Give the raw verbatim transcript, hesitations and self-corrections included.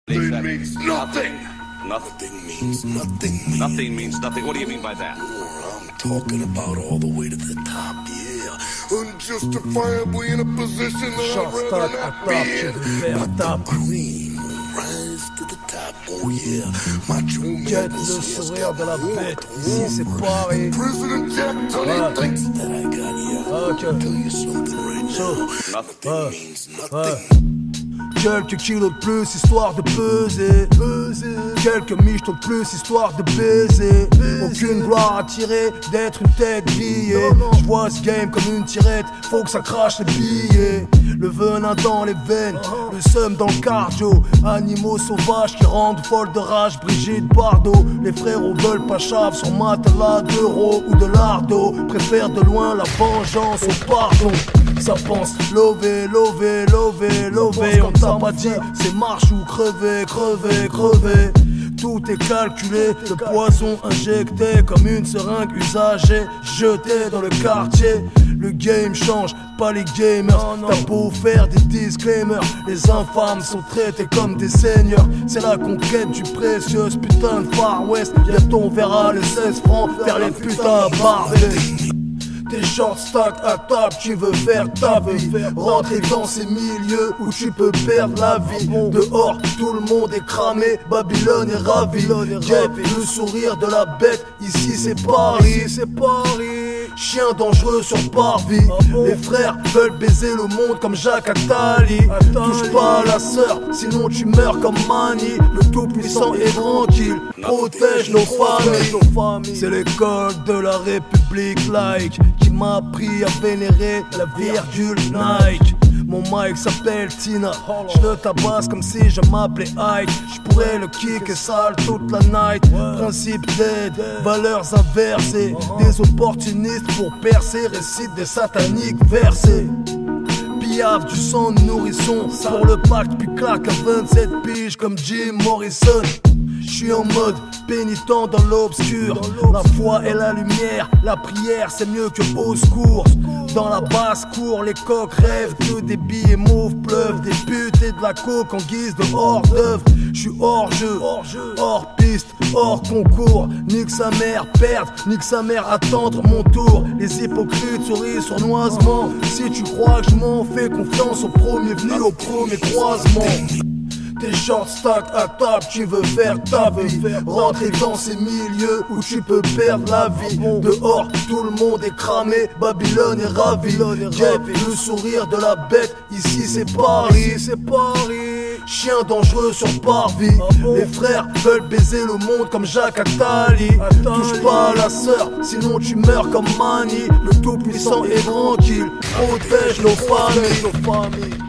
Nothing means nothing. Nothing means nothing. Nothing means nothing. What do you mean by that? I'm talking about all the way to the top, yeah. Unjustifiably in a position that I'd rather not be in. But the cream will rise to the top, oh yeah. Macho Quête le sourire de la bête, ici c'est Paris. President Jack Attali thinks that I got here. Ok. I'll tell you something right now. Nothing Ouais. Means Ouais. nothing. Quelques kilos de plus histoire de peser, peser. Quelques michetots de plus histoire de baiser, baiser. Aucune gloire à tirer d'être une tête grillée. Je vois ce game comme une tirette, faut que ça crache les billets. Le venin dans les veines, le seum dans le cardio. Animaux sauvages qui rendent folle de rage Brigitte Bardot. Les frérots veulent pas chave sur matelas d'euros ou de lardo. Préfèrent de loin la vengeance au pardon. Ça pense lover, lover, lover, lover. On t'a pas dit c'est marche ou crever, crever, crever. Tout est calculé, le poison injecté comme une seringue usagée, jetée dans le quartier. Le game change, pas les gamers. T'as beau faire des disclaimers, les infâmes sont traités comme des seigneurs. C'est la conquête du précieux putain de Far West. Bientôt on verra les seize francs faire les putains barbés. Tes shorts stack à table, tu veux faire ta vie. Rentrer dans ces milieux où tu peux perdre la vie. Dehors, tout le monde est cramé, Babylone est ravi. Guette le sourire de la bête, ici c'est Paris, c'est Paris. Chien dangereux sur parvis. Les frères veulent baiser le monde comme Jacques Attali. Touche pas à la sœur, sinon tu meurs comme Mani. Le tout puissant est tranquille, protège nos familles. C'est l'école de la République laïque qui m'a appris à vénérer la virgule Nike. Mon mic s'appelle Tina, je le tabasse comme si je m'appelais Ike. Je pourrais le kick et sale toute la night. Principe d'aide, valeurs inversées. Des opportunistes pour percer, récite des sataniques versés. Pillave du sang de nourrisson pour le pacte puis claque à vingt-sept piges comme Jim Morrison. J'suis en mode pénitent dans l'obscur. La foi et la lumière, la prière c'est mieux que au secours. Dans la basse-cour, les coqs rêvent que des billets mauves pleuvent. Des putes et de la coke en guise de hors d'œuvre. J'suis hors jeu, hors piste, hors concours. Nique sa mère, perdre, nique sa mère, attendre mon tour. Les hypocrites sourient sournoisement. Si tu crois que je m'en fais confiance au premier venu, au premier croisement. Tes shorts stack à table, tu veux faire ta vie. Rentrer dans ces milieux où tu peux perdre la vie. Dehors, tout le monde est cramé, Babylone est ravi. Guette le sourire de la bête, ici c'est Paris, c'est Paris. Chien dangereux sur parvis. Les frères veulent baiser le monde comme Jacques Attali. Touche pas à la sœur, sinon tu meurs comme Mani. Le tout puissant est tranquille, protège nos familles, nos familles.